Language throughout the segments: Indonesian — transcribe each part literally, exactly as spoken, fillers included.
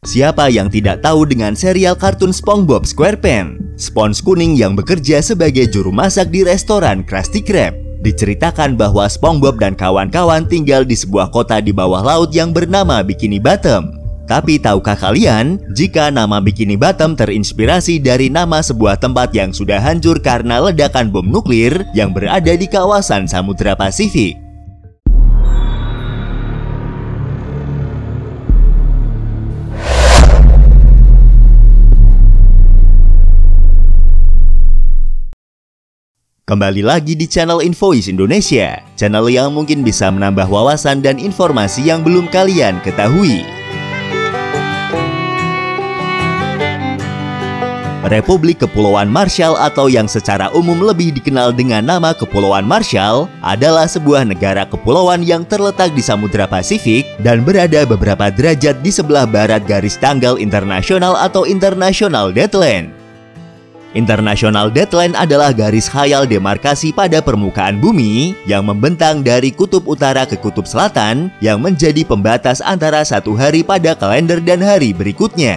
Siapa yang tidak tahu dengan serial kartun SpongeBob SquarePants? Spons kuning yang bekerja sebagai juru masak di restoran Krusty Krab. Diceritakan bahwa SpongeBob dan kawan-kawan tinggal di sebuah kota di bawah laut yang bernama Bikini Bottom. Tapi tahukah kalian jika nama Bikini Bottom terinspirasi dari nama sebuah tempat yang sudah hancur karena ledakan bom nuklir yang berada di kawasan Samudra Pasifik? Kembali lagi di channel Invoice Indonesia, channel yang mungkin bisa menambah wawasan dan informasi yang belum kalian ketahui. Republik Kepulauan Marshall atau yang secara umum lebih dikenal dengan nama Kepulauan Marshall adalah sebuah negara kepulauan yang terletak di Samudra Pasifik dan berada beberapa derajat di sebelah barat garis tanggal internasional atau International Deadline. International Deadline adalah garis khayal demarkasi pada permukaan bumi yang membentang dari kutub utara ke kutub selatan yang menjadi pembatas antara satu hari pada kalender dan hari berikutnya.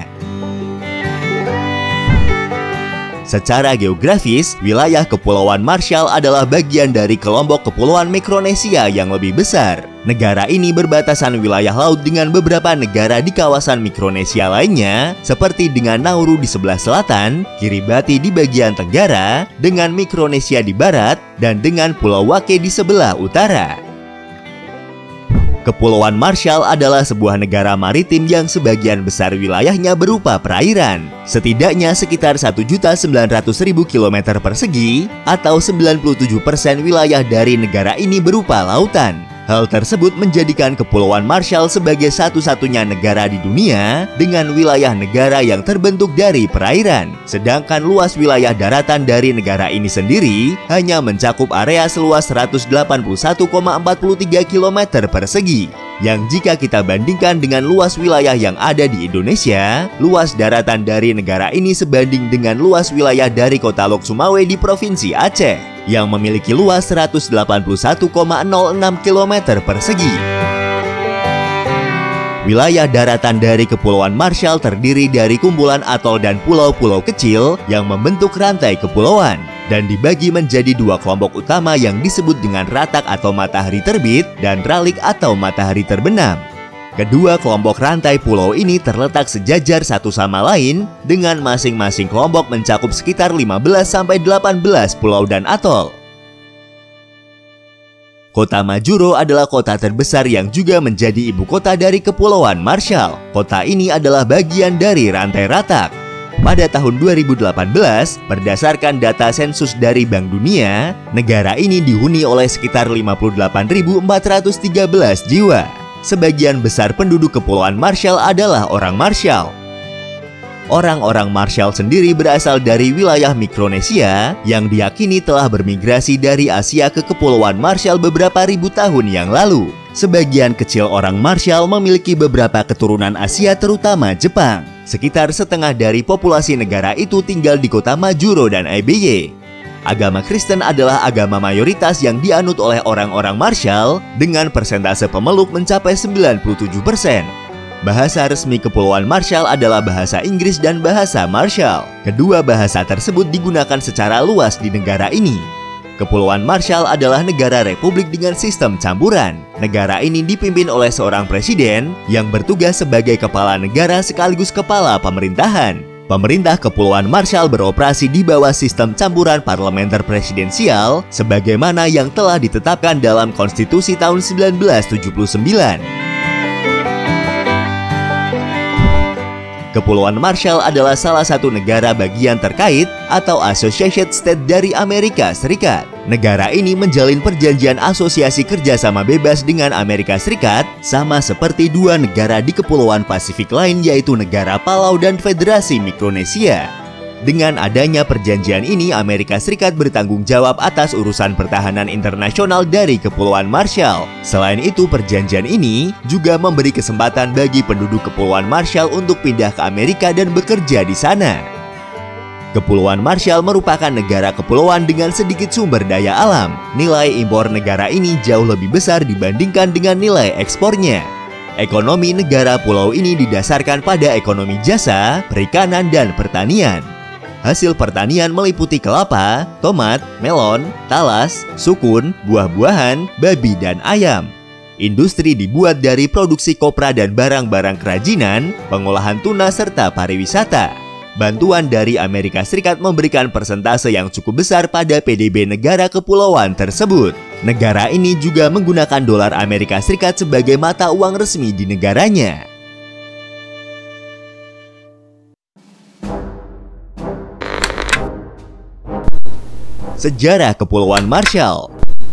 Secara geografis, wilayah Kepulauan Marshall adalah bagian dari kelompok kepulauan Mikronesia yang lebih besar. Negara ini berbatasan wilayah laut dengan beberapa negara di kawasan Mikronesia lainnya, seperti dengan Nauru di sebelah selatan, Kiribati di bagian tenggara, dengan Mikronesia di barat, dan dengan Pulau Wake di sebelah utara. Kepulauan Marshall adalah sebuah negara maritim yang sebagian besar wilayahnya berupa perairan, setidaknya sekitar satu juta sembilan ratus ribu kilometer persegi, atau sembilan puluh tujuh persen wilayah dari negara ini berupa lautan. Hal tersebut menjadikan Kepulauan Marshall sebagai satu-satunya negara di dunia dengan wilayah negara yang terbentuk dari perairan. Sedangkan luas wilayah daratan dari negara ini sendiri hanya mencakup area seluas seratus delapan puluh satu koma empat tiga kilometer persegi. Yang jika kita bandingkan dengan luas wilayah yang ada di Indonesia, luas daratan dari negara ini sebanding dengan luas wilayah dari kota Lok Sumawe di Provinsi Aceh, yang memiliki luas seratus delapan puluh satu koma nol enam kilometer persegi. Wilayah daratan dari Kepulauan Marshall terdiri dari kumpulan atol dan pulau-pulau kecil yang membentuk rantai kepulauan dan dibagi menjadi dua kelompok utama yang disebut dengan ratak atau matahari terbit dan ralik atau matahari terbenam. Kedua kelompok rantai pulau ini terletak sejajar satu sama lain dengan masing-masing kelompok mencakup sekitar lima belas sampai delapan belas pulau dan atol. Kota Majuro adalah kota terbesar yang juga menjadi ibu kota dari Kepulauan Marshall. Kota ini adalah bagian dari rantai ratak. Pada tahun dua ribu delapan belas, berdasarkan data sensus dari Bank Dunia, negara ini dihuni oleh sekitar lima puluh delapan ribu empat ratus tiga belas jiwa. Sebagian besar penduduk Kepulauan Marshall adalah orang Marshall. Orang-orang Marshall sendiri berasal dari wilayah Mikronesia yang diyakini telah bermigrasi dari Asia ke Kepulauan Marshall beberapa ribu tahun yang lalu. Sebagian kecil orang Marshall memiliki beberapa keturunan Asia terutama Jepang. Sekitar setengah dari populasi negara itu tinggal di kota Majuro dan I B Y. Agama Kristen adalah agama mayoritas yang dianut oleh orang-orang Marshall dengan persentase pemeluk mencapai sembilan puluh tujuh persen. Bahasa resmi Kepulauan Marshall adalah bahasa Inggris dan bahasa Marshall. Kedua bahasa tersebut digunakan secara luas di negara ini. Kepulauan Marshall adalah negara republik dengan sistem campuran. Negara ini dipimpin oleh seorang presiden yang bertugas sebagai kepala negara sekaligus kepala pemerintahan. Pemerintah Kepulauan Marshall beroperasi di bawah sistem campuran parlementer presidensial sebagaimana yang telah ditetapkan dalam Konstitusi tahun seribu sembilan ratus tujuh puluh sembilan. Kepulauan Marshall adalah salah satu negara bagian terkait atau Associated State dari Amerika Serikat. Negara ini menjalin perjanjian asosiasi kerjasama bebas dengan Amerika Serikat sama seperti dua negara di Kepulauan Pasifik lain yaitu negara Palau dan Federasi Mikronesia. Dengan adanya perjanjian ini, Amerika Serikat bertanggung jawab atas urusan pertahanan internasional dari Kepulauan Marshall. Selain itu, perjanjian ini juga memberi kesempatan bagi penduduk Kepulauan Marshall untuk pindah ke Amerika dan bekerja di sana. Kepulauan Marshall merupakan negara kepulauan dengan sedikit sumber daya alam. Nilai impor negara ini jauh lebih besar dibandingkan dengan nilai ekspornya. Ekonomi negara pulau ini didasarkan pada ekonomi jasa, perikanan, dan pertanian. Hasil pertanian meliputi kelapa, tomat, melon, talas, sukun, buah-buahan, babi, dan ayam. Industri dibuat dari produksi kopra dan barang-barang kerajinan, pengolahan tuna, serta pariwisata. Bantuan dari Amerika Serikat memberikan persentase yang cukup besar pada P D B negara kepulauan tersebut. Negara ini juga menggunakan dolar Amerika Serikat sebagai mata uang resmi di negaranya. Sejarah Kepulauan Marshall.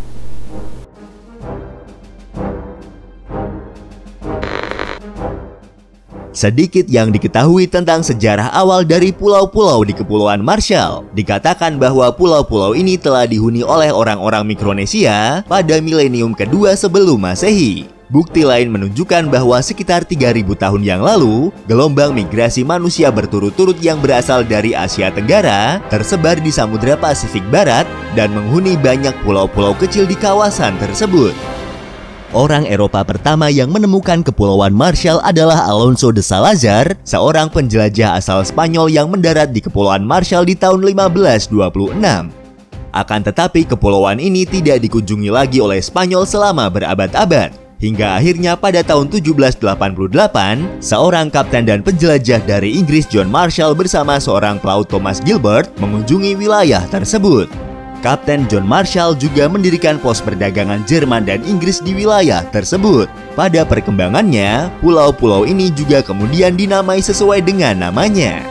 Sedikit yang diketahui tentang sejarah awal dari pulau-pulau di Kepulauan Marshall. Dikatakan bahwa pulau-pulau ini telah dihuni oleh orang-orang Mikronesia pada milenium kedua sebelum Masehi. Bukti lain menunjukkan bahwa sekitar tiga ribu tahun yang lalu, gelombang migrasi manusia berturut-turut yang berasal dari Asia Tenggara tersebar di Samudra Pasifik Barat dan menghuni banyak pulau-pulau kecil di kawasan tersebut. Orang Eropa pertama yang menemukan Kepulauan Marshall adalah Alonso de Salazar, seorang penjelajah asal Spanyol yang mendarat di Kepulauan Marshall di tahun lima belas dua puluh enam. Akan tetapi kepulauan ini tidak dikunjungi lagi oleh Spanyol selama berabad-abad. Hingga akhirnya pada tahun tujuh belas delapan puluh delapan, seorang kapten dan penjelajah dari Inggris John Marshall bersama seorang pelaut Thomas Gilbert mengunjungi wilayah tersebut. Kapten John Marshall juga mendirikan pos perdagangan Jerman dan Inggris di wilayah tersebut. Pada perkembangannya, pulau-pulau ini juga kemudian dinamai sesuai dengan namanya.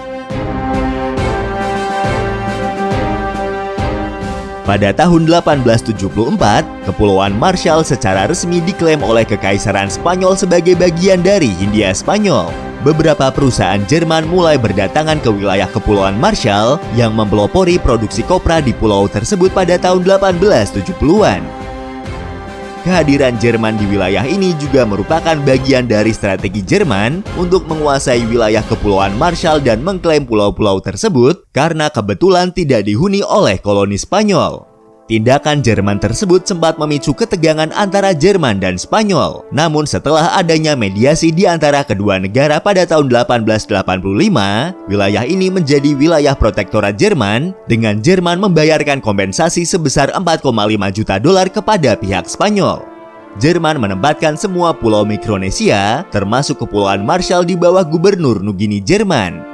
Pada tahun delapan belas tujuh puluh empat, Kepulauan Marshall secara resmi diklaim oleh Kekaisaran Spanyol sebagai bagian dari Hindia Spanyol. Beberapa perusahaan Jerman mulai berdatangan ke wilayah Kepulauan Marshall yang mempelopori produksi kopra di pulau tersebut pada tahun delapan belas tujuh puluhan. Kehadiran Jerman di wilayah ini juga merupakan bagian dari strategi Jerman untuk menguasai wilayah Kepulauan Marshall dan mengklaim pulau-pulau tersebut karena kebetulan tidak dihuni oleh koloni Spanyol. Tindakan Jerman tersebut sempat memicu ketegangan antara Jerman dan Spanyol. Namun setelah adanya mediasi di antara kedua negara pada tahun delapan belas delapan puluh lima, wilayah ini menjadi wilayah protektorat Jerman dengan Jerman membayarkan kompensasi sebesar empat koma lima juta dolar kepada pihak Spanyol. Jerman menempatkan semua pulau Mikronesia, termasuk Kepulauan Marshall di bawah Gubernur Nugini Jerman.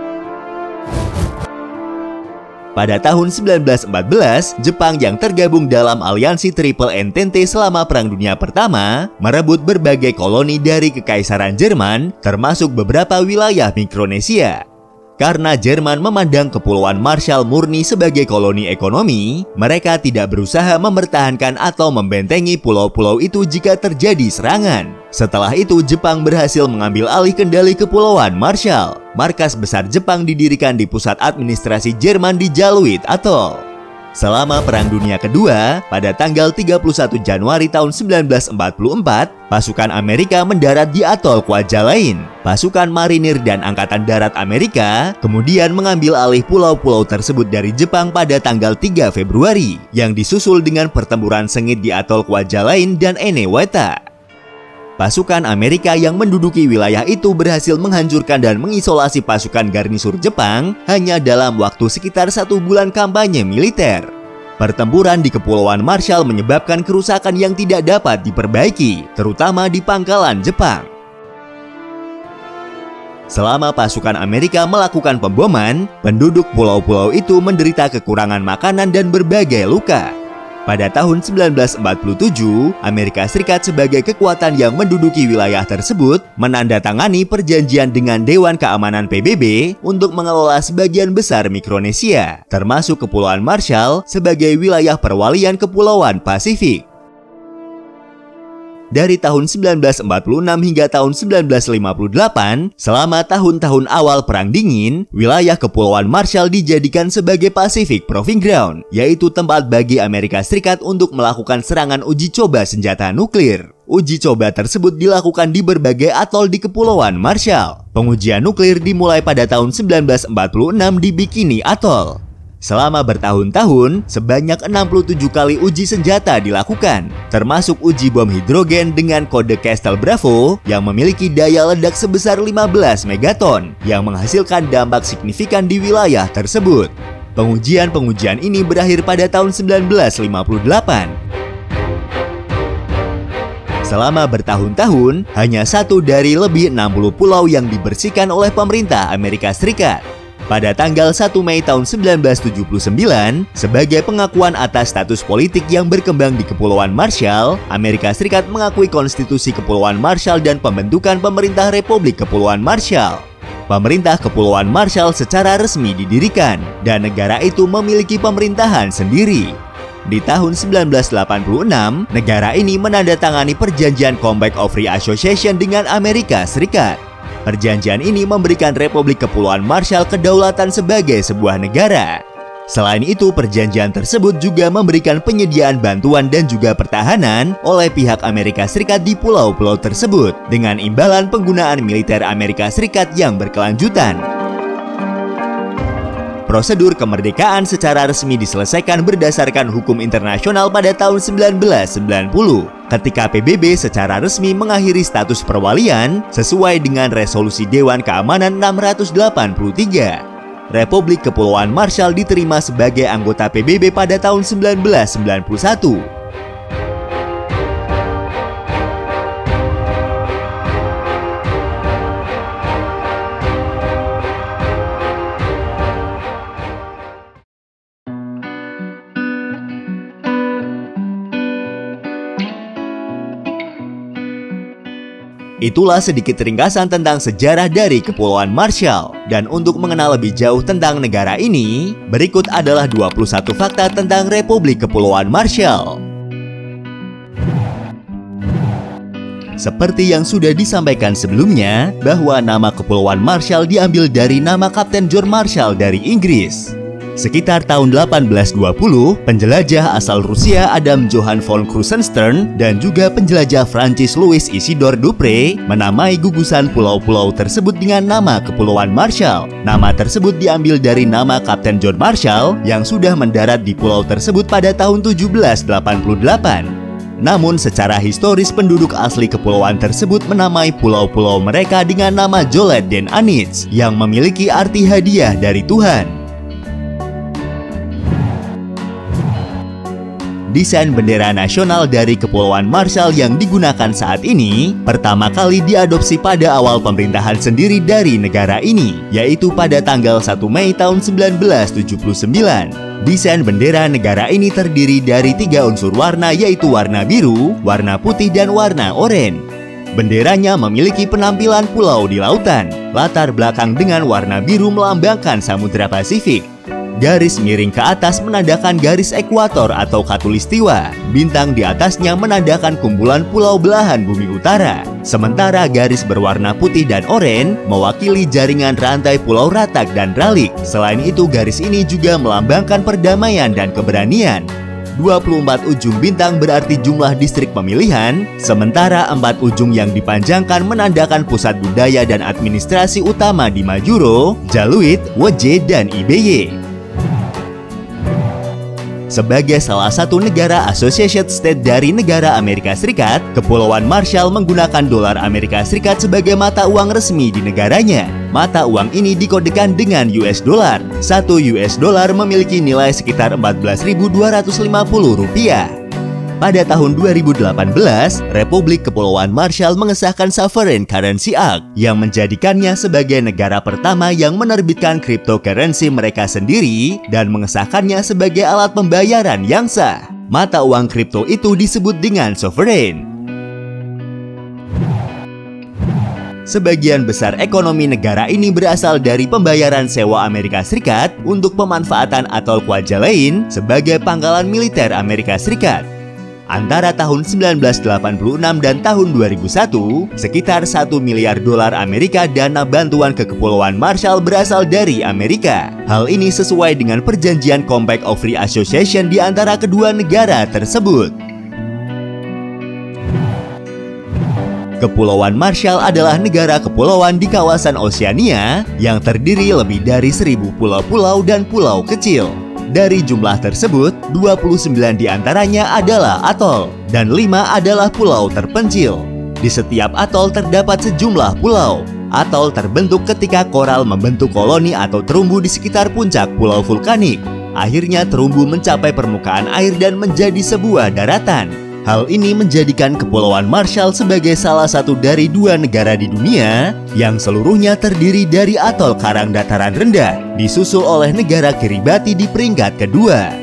Pada tahun sembilan belas empat belas, Jepang yang tergabung dalam aliansi Triple Entente selama Perang Dunia Pertama merebut berbagai koloni dari Kekaisaran Jerman, termasuk beberapa wilayah Mikronesia. Karena Jerman memandang Kepulauan Marshall murni sebagai koloni ekonomi, mereka tidak berusaha mempertahankan atau membentengi pulau-pulau itu jika terjadi serangan. Setelah itu, Jepang berhasil mengambil alih kendali Kepulauan Marshall. Markas besar Jepang didirikan di pusat administrasi Jerman di Jaluit Atoll. Selama Perang Dunia Kedua, pada tanggal tiga puluh satu Januari tahun sembilan belas empat puluh empat, pasukan Amerika mendarat di Atol Kwajalein. Pasukan marinir dan Angkatan Darat Amerika kemudian mengambil alih pulau-pulau tersebut dari Jepang pada tanggal tiga Februari, yang disusul dengan pertempuran sengit di Atol Kwajalein dan Eniwetok. Pasukan Amerika yang menduduki wilayah itu berhasil menghancurkan dan mengisolasi pasukan garnisur Jepang hanya dalam waktu sekitar satu bulan kampanye militer. Pertempuran di Kepulauan Marshall menyebabkan kerusakan yang tidak dapat diperbaiki, terutama di pangkalan Jepang. Selama pasukan Amerika melakukan pemboman, penduduk pulau-pulau itu menderita kekurangan makanan dan berbagai luka. Pada tahun sembilan belas empat puluh tujuh, Amerika Serikat sebagai kekuatan yang menduduki wilayah tersebut menandatangani perjanjian dengan Dewan Keamanan P B B untuk mengelola sebagian besar Mikronesia, termasuk Kepulauan Marshall sebagai wilayah perwalian Kepulauan Pasifik. Dari tahun sembilan belas empat puluh enam hingga tahun sembilan belas lima puluh delapan, selama tahun-tahun awal Perang Dingin, wilayah Kepulauan Marshall dijadikan sebagai Pacific Proving Ground, yaitu tempat bagi Amerika Serikat untuk melakukan serangan uji coba senjata nuklir. Uji coba tersebut dilakukan di berbagai atol di Kepulauan Marshall. Pengujian nuklir dimulai pada tahun sembilan belas empat puluh enam di Bikini Atoll. Selama bertahun-tahun, sebanyak enam puluh tujuh kali uji senjata dilakukan, termasuk uji bom hidrogen dengan kode Castle Bravo yang memiliki daya ledak sebesar lima belas megaton yang menghasilkan dampak signifikan di wilayah tersebut. Pengujian-pengujian ini berakhir pada tahun sembilan belas lima puluh delapan. Selama bertahun-tahun, hanya satu dari lebih enam puluh pulau yang dibersihkan oleh pemerintah Amerika Serikat. Pada tanggal satu Mei tahun sembilan belas tujuh puluh sembilan, sebagai pengakuan atas status politik yang berkembang di Kepulauan Marshall, Amerika Serikat mengakui konstitusi Kepulauan Marshall dan pembentukan pemerintah Republik Kepulauan Marshall. Pemerintah Kepulauan Marshall secara resmi didirikan, dan negara itu memiliki pemerintahan sendiri. Di tahun sembilan belas delapan puluh enam, negara ini menandatangani Perjanjian Compact of Free Association dengan Amerika Serikat. Perjanjian ini memberikan Republik Kepulauan Marshall kedaulatan sebagai sebuah negara. Selain itu, perjanjian tersebut juga memberikan penyediaan bantuan dan juga pertahanan oleh pihak Amerika Serikat di pulau-pulau tersebut dengan imbalan penggunaan militer Amerika Serikat yang berkelanjutan. Prosedur kemerdekaan secara resmi diselesaikan berdasarkan hukum internasional pada tahun sembilan belas sembilan puluh, ketika P B B secara resmi mengakhiri status perwalian sesuai dengan resolusi Dewan Keamanan enam ratus delapan puluh tiga. Republik Kepulauan Marshall diterima sebagai anggota P B B pada tahun sembilan belas sembilan puluh satu. Itulah sedikit ringkasan tentang sejarah dari Kepulauan Marshall. Dan untuk mengenal lebih jauh tentang negara ini, berikut adalah dua puluh satu fakta tentang Republik Kepulauan Marshall. Seperti yang sudah disampaikan sebelumnya, bahwa nama Kepulauan Marshall diambil dari nama Kapten John Marshall dari Inggris. Sekitar tahun delapan belas dua puluh, penjelajah asal Rusia Adam Johann von Krusenstern dan juga penjelajah Prancis Louis Isidore Dupré menamai gugusan pulau-pulau tersebut dengan nama Kepulauan Marshall. Nama tersebut diambil dari nama Kapten John Marshall yang sudah mendarat di pulau tersebut pada tahun tujuh belas delapan puluh delapan. Namun secara historis penduduk asli kepulauan tersebut menamai pulau-pulau mereka dengan nama Jolet dan Anits yang memiliki arti hadiah dari Tuhan. Desain bendera nasional dari Kepulauan Marshall yang digunakan saat ini pertama kali diadopsi pada awal pemerintahan sendiri dari negara ini, yaitu pada tanggal satu Mei tahun sembilan belas tujuh puluh sembilan. Desain bendera negara ini terdiri dari tiga unsur warna, yaitu warna biru, warna putih, dan warna oranye. Benderanya memiliki penampilan pulau di lautan. Latar belakang dengan warna biru melambangkan Samudra Pasifik. Garis miring ke atas menandakan garis ekuator atau khatulistiwa. Bintang di atasnya menandakan kumpulan pulau belahan bumi utara. Sementara garis berwarna putih dan oranye mewakili jaringan rantai pulau Ratak dan Ralik. Selain itu, garis ini juga melambangkan perdamaian dan keberanian. dua puluh empat ujung bintang berarti jumlah distrik pemilihan, sementara empat ujung yang dipanjangkan menandakan pusat budaya dan administrasi utama di Majuro, Jaluit, Weje, dan I B Y. Sebagai salah satu negara Associated States dari negara Amerika Serikat, Kepulauan Marshall menggunakan dolar Amerika Serikat sebagai mata uang resmi di negaranya. Mata uang ini dikodekan dengan U S dollar. Satu U S dollar memiliki nilai sekitar empat belas ribu dua ratus lima puluh rupiah. Pada tahun dua ribu delapan belas, Republik Kepulauan Marshall mengesahkan Sovereign Currency Act yang menjadikannya sebagai negara pertama yang menerbitkan cryptocurrency mereka sendiri dan mengesahkannya sebagai alat pembayaran yang sah. Mata uang kripto itu disebut dengan sovereign. Sebagian besar ekonomi negara ini berasal dari pembayaran sewa Amerika Serikat untuk pemanfaatan atol Kwajalein sebagai pangkalan militer Amerika Serikat. Antara tahun sembilan belas delapan puluh enam dan tahun dua ribu satu, sekitar satu miliar dolar Amerika dana bantuan ke Kepulauan Marshall berasal dari Amerika. Hal ini sesuai dengan Perjanjian Compact of Free Association di antara kedua negara tersebut. Kepulauan Marshall adalah negara kepulauan di kawasan Oseania yang terdiri lebih dari seribu pulau-pulau dan pulau kecil. Dari jumlah tersebut, dua puluh sembilan diantaranya adalah atol dan lima adalah pulau terpencil. Di setiap atol terdapat sejumlah pulau. Atol terbentuk ketika koral membentuk koloni atau terumbu di sekitar puncak pulau vulkanik. Akhirnya terumbu mencapai permukaan air dan menjadi sebuah daratan. Hal ini menjadikan Kepulauan Marshall sebagai salah satu dari dua negara di dunia yang seluruhnya terdiri dari atol karang dataran rendah, disusul oleh negara Kiribati di peringkat kedua.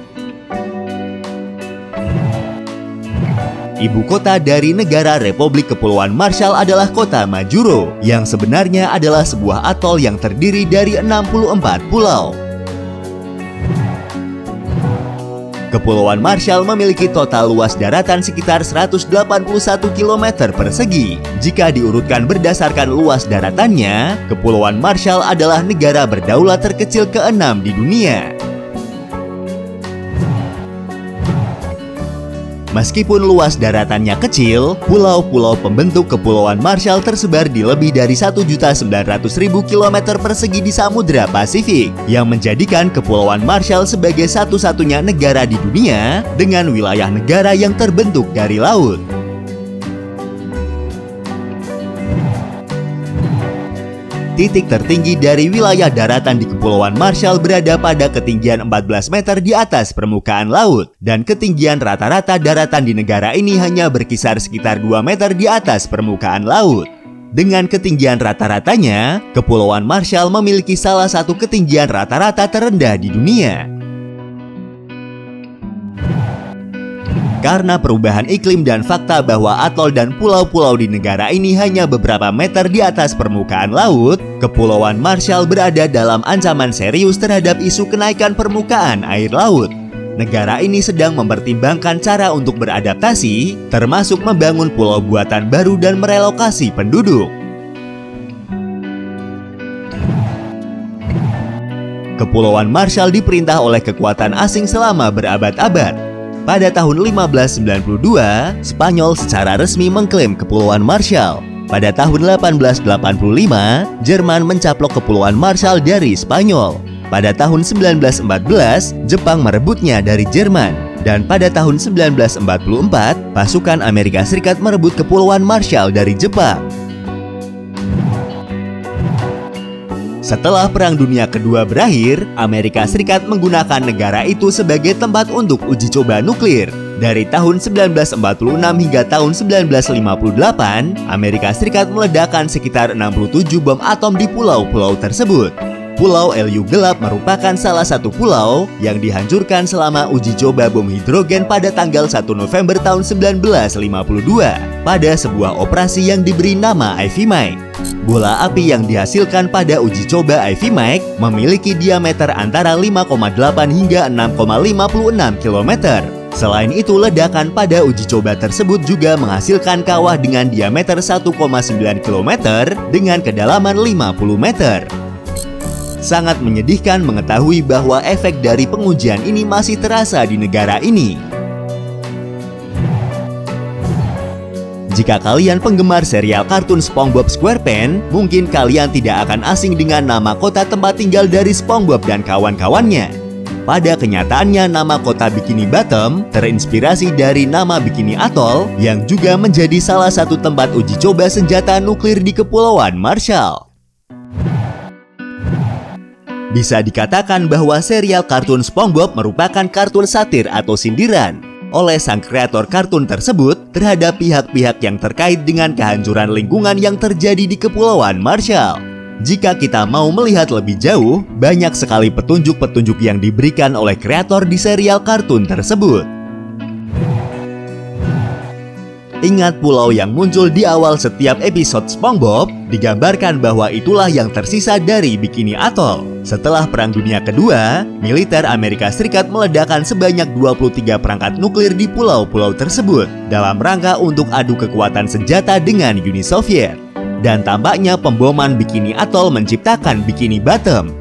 Ibu kota dari negara Republik Kepulauan Marshall adalah kota Majuro, yang sebenarnya adalah sebuah atol yang terdiri dari enam puluh empat pulau. Kepulauan Marshall memiliki total luas daratan sekitar seratus delapan puluh satu kilometer persegi. Jika diurutkan berdasarkan luas daratannya, Kepulauan Marshall adalah negara berdaulat terkecil keenam di dunia. Meskipun luas daratannya kecil, pulau-pulau pembentuk Kepulauan Marshall tersebar di lebih dari satu juta sembilan ratus ribu kilometer persegi di Samudra Pasifik, yang menjadikan Kepulauan Marshall sebagai satu-satunya negara di dunia dengan wilayah negara yang terbentuk dari laut. Titik tertinggi dari wilayah daratan di Kepulauan Marshall berada pada ketinggian empat belas meter di atas permukaan laut, dan ketinggian rata-rata daratan di negara ini hanya berkisar sekitar dua meter di atas permukaan laut. Dengan ketinggian rata-ratanya, Kepulauan Marshall memiliki salah satu ketinggian rata-rata terendah di dunia. Karena perubahan iklim dan fakta bahwa atol dan pulau-pulau di negara ini hanya beberapa meter di atas permukaan laut, Kepulauan Marshall berada dalam ancaman serius terhadap isu kenaikan permukaan air laut. Negara ini sedang mempertimbangkan cara untuk beradaptasi, termasuk membangun pulau buatan baru dan merelokasi penduduk. Kepulauan Marshall diperintah oleh kekuatan asing selama berabad-abad. Pada tahun lima belas sembilan puluh dua, Spanyol secara resmi mengklaim Kepulauan Marshall. Pada tahun delapan belas delapan puluh lima, Jerman mencaplok Kepulauan Marshall dari Spanyol. Pada tahun sembilan belas empat belas, Jepang merebutnya dari Jerman. Dan pada tahun sembilan belas empat puluh empat, pasukan Amerika Serikat merebut Kepulauan Marshall dari Jepang. Setelah Perang Dunia Kedua berakhir, Amerika Serikat menggunakan negara itu sebagai tempat untuk uji coba nuklir. Dari tahun sembilan belas empat puluh enam hingga tahun sembilan belas lima puluh delapan, Amerika Serikat meledakkan sekitar enam puluh tujuh bom atom di pulau-pulau tersebut. Pulau Elliot Gelap merupakan salah satu pulau yang dihancurkan selama uji coba bom hidrogen pada tanggal satu November tahun sembilan belas lima puluh dua pada sebuah operasi yang diberi nama Ivy Mike. Bola api yang dihasilkan pada uji coba Ivy Mike memiliki diameter antara lima koma delapan hingga enam koma lima enam kilometer. Selain itu, ledakan pada uji coba tersebut juga menghasilkan kawah dengan diameter satu koma sembilan kilometer dengan kedalaman lima puluh meter. Sangat menyedihkan mengetahui bahwa efek dari pengujian ini masih terasa di negara ini. Jika kalian penggemar serial kartun SpongeBob SquarePants, mungkin kalian tidak akan asing dengan nama kota tempat tinggal dari SpongeBob dan kawan-kawannya. Pada kenyataannya, nama kota Bikini Bottom terinspirasi dari nama Bikini Atoll yang juga menjadi salah satu tempat uji coba senjata nuklir di Kepulauan Marshall. Bisa dikatakan bahwa serial kartun SpongeBob merupakan kartun satir atau sindiran oleh sang kreator kartun tersebut terhadap pihak-pihak yang terkait dengan kehancuran lingkungan yang terjadi di Kepulauan Marshall. Jika kita mau melihat lebih jauh, banyak sekali petunjuk-petunjuk yang diberikan oleh kreator di serial kartun tersebut. Ingat pulau yang muncul di awal setiap episode SpongeBob? Digambarkan bahwa itulah yang tersisa dari Bikini Atoll. Setelah Perang Dunia Kedua, militer Amerika Serikat meledakkan sebanyak dua puluh tiga perangkat nuklir di pulau-pulau tersebut dalam rangka untuk adu kekuatan senjata dengan Uni Soviet. Dan tampaknya pemboman Bikini Atoll menciptakan Bikini Bottom.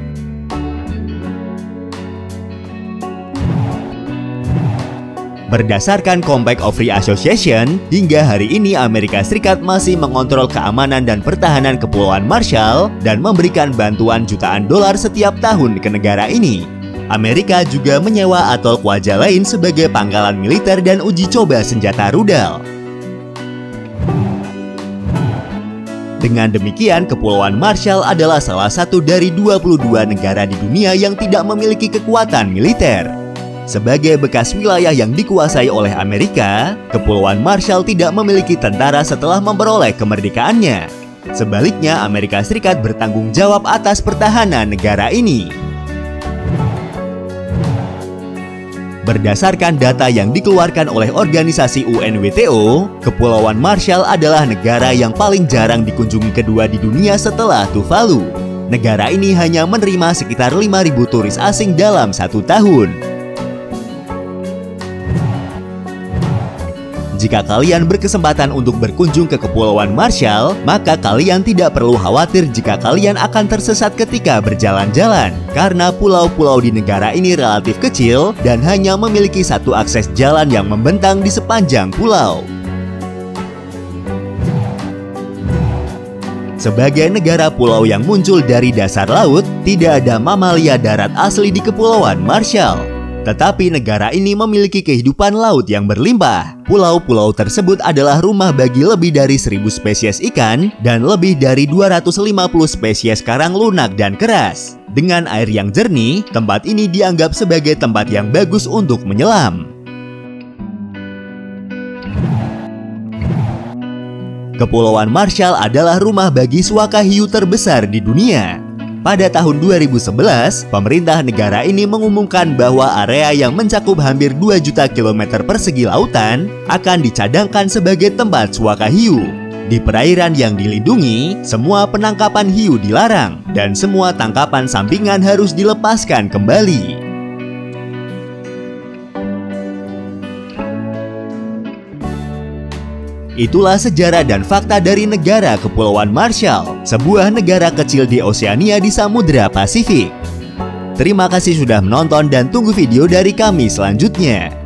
Berdasarkan Compact of Free Association, hingga hari ini Amerika Serikat masih mengontrol keamanan dan pertahanan Kepulauan Marshall dan memberikan bantuan jutaan dolar setiap tahun ke negara ini. Amerika juga menyewa atol Kwajalein lain sebagai pangkalan militer dan uji coba senjata rudal. Dengan demikian, Kepulauan Marshall adalah salah satu dari dua puluh dua negara di dunia yang tidak memiliki kekuatan militer. Sebagai bekas wilayah yang dikuasai oleh Amerika, Kepulauan Marshall tidak memiliki tentara setelah memperoleh kemerdekaannya. Sebaliknya, Amerika Serikat bertanggung jawab atas pertahanan negara ini. Berdasarkan data yang dikeluarkan oleh organisasi U N W T O, Kepulauan Marshall adalah negara yang paling jarang dikunjungi kedua di dunia setelah Tuvalu. Negara ini hanya menerima sekitar lima ribu turis asing dalam satu tahun. Jika kalian berkesempatan untuk berkunjung ke Kepulauan Marshall, maka kalian tidak perlu khawatir jika kalian akan tersesat ketika berjalan-jalan, karena pulau-pulau di negara ini relatif kecil dan hanya memiliki satu akses jalan yang membentang di sepanjang pulau. Sebagai negara pulau yang muncul dari dasar laut, tidak ada mamalia darat asli di Kepulauan Marshall. Tetapi negara ini memiliki kehidupan laut yang berlimpah. Pulau-pulau tersebut adalah rumah bagi lebih dari seribu spesies ikan dan lebih dari dua ratus lima puluh spesies karang lunak dan keras. Dengan air yang jernih, tempat ini dianggap sebagai tempat yang bagus untuk menyelam. Kepulauan Marshall adalah rumah bagi suaka hiu terbesar di dunia. Pada tahun dua ribu sebelas, pemerintah negara ini mengumumkan bahwa area yang mencakup hampir dua juta kilometer persegi lautan akan dicadangkan sebagai tempat suaka hiu. Di perairan yang dilindungi, semua penangkapan hiu dilarang dan semua tangkapan sampingan harus dilepaskan kembali. Itulah sejarah dan fakta dari negara Kepulauan Marshall, sebuah negara kecil di Oseania di Samudra Pasifik. Terima kasih sudah menonton dan tunggu video dari kami selanjutnya.